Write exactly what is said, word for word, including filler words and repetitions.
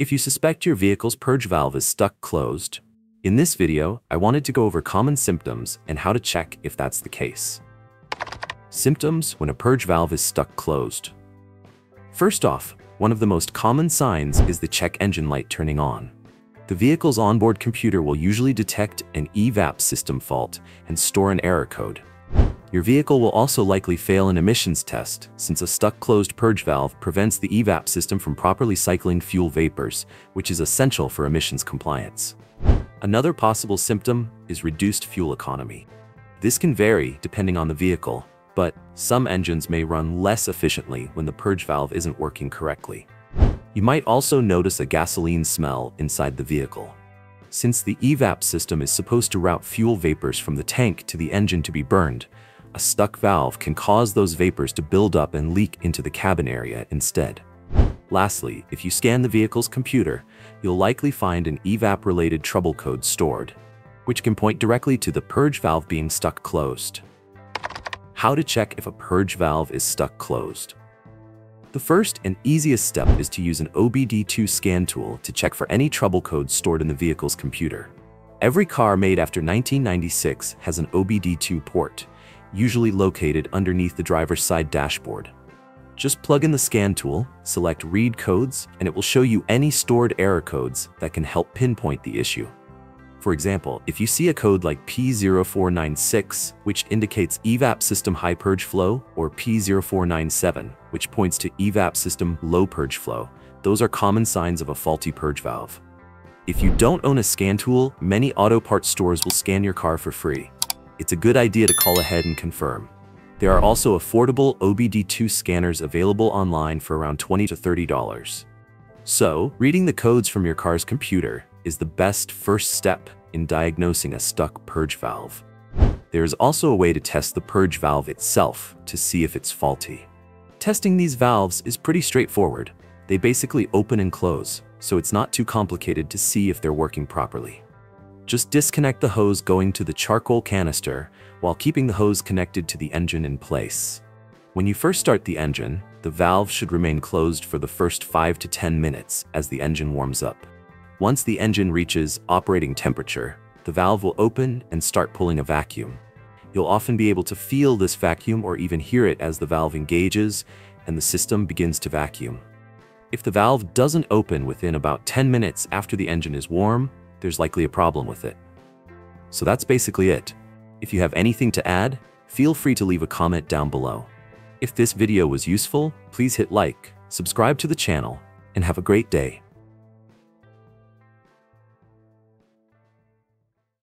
If you suspect your vehicle's purge valve is stuck closed, in this video, I wanted to go over common symptoms and how to check if that's the case. Symptoms when a purge valve is stuck closed. First off, one of the most common signs is the check engine light turning on. The vehicle's onboard computer will usually detect an evap system fault and store an error code. Your vehicle will also likely fail an emissions test, since a stuck closed purge valve prevents the evap system from properly cycling fuel vapors, which is essential for emissions compliance. Another possible symptom is reduced fuel economy. This can vary depending on the vehicle, but some engines may run less efficiently when the purge valve isn't working correctly. You might also notice a gasoline smell inside the vehicle. Since the evap system is supposed to route fuel vapors from the tank to the engine to be burned, a stuck valve can cause those vapors to build up and leak into the cabin area instead. Lastly, if you scan the vehicle's computer, you'll likely find an evap-related trouble code stored, which can point directly to the purge valve being stuck closed. How to check if a purge valve is stuck closed. The first and easiest step is to use an O B D two scan tool to check for any trouble codes stored in the vehicle's computer. Every car made after nineteen ninety-six has an O B D two port, usually located underneath the driver's side dashboard. Just plug in the scan tool, select Read Codes, and it will show you any stored error codes that can help pinpoint the issue. For example, if you see a code like P zero four nine six, which indicates evap system high purge flow, or P zero four nine seven, which points to evap system low purge flow, those are common signs of a faulty purge valve. If you don't own a scan tool, many auto parts stores will scan your car for free. It's a good idea to call ahead and confirm. There are also affordable O B D two scanners available online for around twenty to thirty dollars. So, reading the codes from your car's computer is the best first step in diagnosing a stuck purge valve. There is also a way to test the purge valve itself to see if it's faulty. Testing these valves is pretty straightforward. They basically open and close, so it's not too complicated to see if they're working properly. Just disconnect the hose going to the charcoal canister while keeping the hose connected to the engine in place. When you first start the engine, the valve should remain closed for the first five to ten minutes as the engine warms up. Once the engine reaches operating temperature, the valve will open and start pulling a vacuum. You'll often be able to feel this vacuum or even hear it as the valve engages and the system begins to vacuum. If the valve doesn't open within about ten minutes after the engine is warm, there's likely a problem with it. So that's basically it. If you have anything to add, feel free to leave a comment down below. If this video was useful, please hit like, subscribe to the channel, and have a great day.